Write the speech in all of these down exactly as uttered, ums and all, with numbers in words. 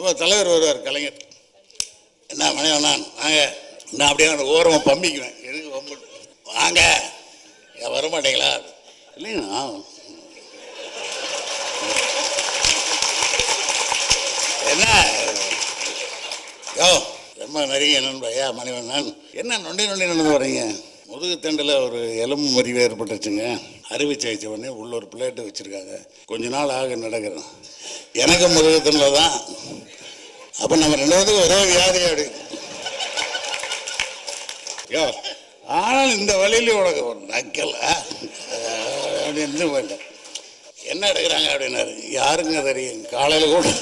அப்போ தலைவர் வருவார் கலைஞர். என்ன மணிவன் நான் வாங்க, நான் அப்படியே ஓரமாக பம்பிக்குவேன். எதுக்கு பம்பு வாங்க, ஏன் வர மாட்டீங்களா? இல்லைங்கண்ணா என்ன யோ ரொம்ப நிறைய நண்பா. ஐயா மணிவன் நான் என்ன நொண்டி நொண்டி நடந்து வரீங்க? முதுகு தண்டில் ஒரு எலும்பு முறிவு ஏற்பட்டுச்சுங்க. அறுவை சிகிச்சை உடனே உள்ள ஒரு பிளேட்டு வச்சுருக்காங்க. கொஞ்ச நாள் ஆக நடக்கிறேன். எனக்கு முதுகு தண்டில் தான். அப்போ நம்ம ரெண்டு பேருக்கு ஒரே வியாதி அப்படி யோ. ஆனால் இந்த வழியில உனக்கு ஒரு நக்கல் அப்படின்னு போயிட்டேன். என்ன எடுக்கிறாங்க அப்படின்னாரு. யாருங்க தெரியும்? காலையில் கூட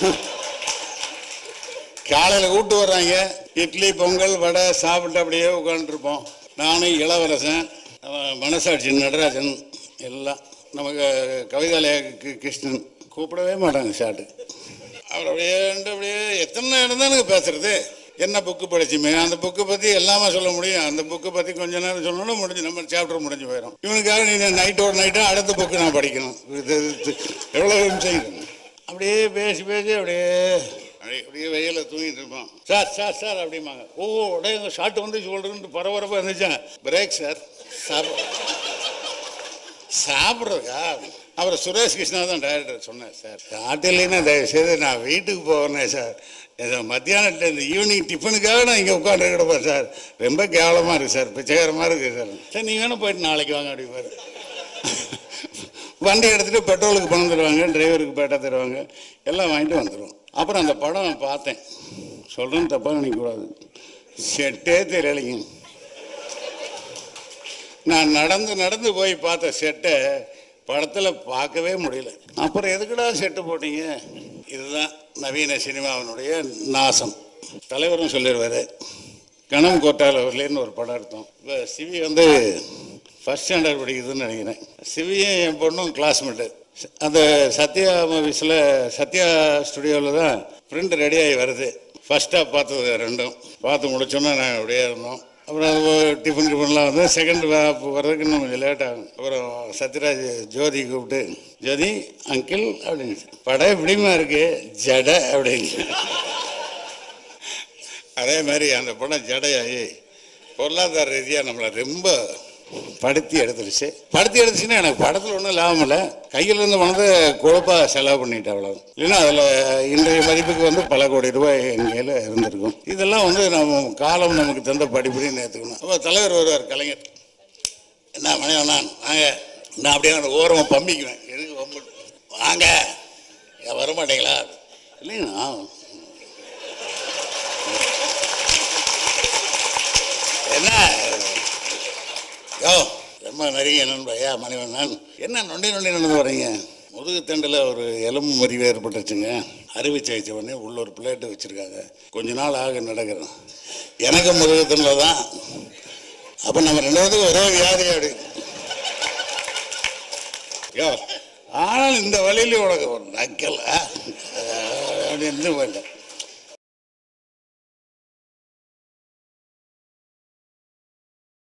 காலையில் கூப்பிட்டு வர்றாங்க. இட்லி பொங்கல் வடை சாப்பிட்டு அப்படியே உட்காந்துருப்போம். நானும் இளவரசன், மனசாட்சி நடராஜன் எல்லாம் நமக்கு கவிதாலய கிருஷ்ணன் கூப்பிடவே மாட்டாங்க ஷாட்டு. அவர் அப்படியே அப்படியே எத்தனை நேரம் தான் எனக்கு பேசுறது. என்ன புக்கு படிச்சுமே அந்த புக்கை பற்றி எல்லாமே சொல்ல முடியும். அந்த புக்கை பற்றி கொஞ்ச நேரம் சொல்லணும், முடிஞ்சு நம்ம சாப்டர் முடிஞ்சு போயிடும். இவனுக்காக நீ நைட்டோட நைட்டாக அடுத்த புக்கு நான் படிக்கணும். எவ்வளோ செய்யணும். அப்படியே பேசி பேசி அப்படியே அப்படியே அப்படியே வெயில தூங்கிட்டு இருப்போம். சார் சார் சார் அப்படிம்பாங்க. ஓ உடைய எங்கள் ஷாட்டு வந்து சொல்கிறேன்ட்டு பரபரப்பாக இருந்துச்சாங்க. பிரேக் சார் சாப்பிட சாப்பிட்றதுக்கா? அப்புறம் சுரேஷ் கிருஷ்ணா தான் டைரக்டர் சொன்னேன். சார் ஷாட்டில்லைன்னா தயவுசெய்து நான் வீட்டுக்கு போகிறேன் சார். மத்தியானம் இந்த ஈவினிங் டிஃபனுக்காக நான் இங்கே உட்காந்து கிடப்பேன் சார். ரொம்ப கேவலமாக இருக்குது சார், பிச்சைகரமாக இருக்குது சார். சரி நீங்கள் வேணும் போயிட்டு நாளைக்கு வாங்க அப்படிப்பாரு. வண்டி எடுத்துகிட்டு பெட்ரோலுக்கு பணம் தருவாங்க, டிரைவருக்கு பேட்டா தருவாங்க, எல்லாம் வாங்கிட்டு வந்துடுவோம். அப்புறம் அந்த படம் பார்த்தேன். சொல்கிறேன்னு தப்பாக நினைக்கக்கூடாது. செட்டே தெரியலைங்க. நான் நடந்து நடந்து போய் பார்த்த செட்டை படத்தில் பார்க்கவே முடியல. அப்புறம் எதுக்குடா செட்டு போட்டீங்க? இதுதான் நவீன சினிமாவினுடைய நாசம். தலைவரும் சொல்லிடுவார். கணம் கோட்டாலவர்லேன்னு ஒரு படம் எடுத்தோம். இப்போ சிவி வந்து ஃபஸ்ட் ஸ்டாண்டர்ட் படிக்குதுன்னு நினைக்கிறேன். சிவியும் என் பொண்ணும் கிளாஸ்மேட்டு. அந்த சத்யா மூவிஸில் சத்யா ஸ்டுடியோவில் தான் பிரிண்ட் ரெடியாகி வருது. ஃபஸ்ட்டாக பார்த்தது ரெண்டும் பார்த்து முடிச்சோன்னா நாங்கள் அப்படியே இருந்தோம். அப்புறம் அது டிஃபன் டிஃபன்லாம் வந்து செகண்ட் வர்றதுக்கு இன்னும் கொஞ்சம் லேட் ஆகும். அப்புறம் சத்யராஜ் ஜோதி கூப்பிட்டு, ஜோதி அங்கிள் அப்படின்னு, படம் எப்படிமா இருக்கு ஜடை அப்படின்னு. அதே மாதிரி அந்த படம் ஜடையாகி பொருளாதார ரீதியாக நம்மளை ரொம்ப படுத்தி எடுத்துருச்சு. படுத்தி எடுத்துச்சுன்னா எனக்கு படத்தில் ஒன்றும் லாபம் இல்லை. கையில் இருந்து பணத்தை கொழுப்பாக செலவு பண்ணிட்டு அவ்வளோ. இல்லைன்னா அதில் இன்றைய மதிப்புக்கு வந்து பல கோடி ரூபாய் என் கையில் இருந்திருக்கும். இதெல்லாம் வந்து நம்ம காலம் நமக்கு தந்த படிப்படின்னு ஏற்றுக்கணும். அப்போ தலைவர் வருவார் கலைஞர். என்ன மணிவன் நான் வாங்க, நான் அப்படியே ஓரமாக பம்பிக்குவேன். எதுக்கு பம்பு வாங்க, ஏன் வர மாட்டீங்களா? இல்லைங்கண்ணா என்ன யோ ரொம்ப நிறைய நண்பா. ஐயா மணிவன் நான் என்ன நொண்டி நொண்டி நடந்து வரீங்க? முதுகு தண்டில் ஒரு எலும்பு முறிவு ஏற்பட்டுச்சுங்க. அறுவை சிகிச்சை உடனே உள்ள ஒரு பிளேட்டு வச்சுருக்காங்க. கொஞ்ச நாள் ஆக நடக்கிறேன். எனக்கு முதுகு தண்டில் தான். அப்போ நம்ம ரெண்டு பேருக்கு ஒரே வியாதி அப்படி யோ. ஆனால் இந்த வழியில உனக்கு ஒரு நக்கல் அப்படின்னு போயிட்டேன்.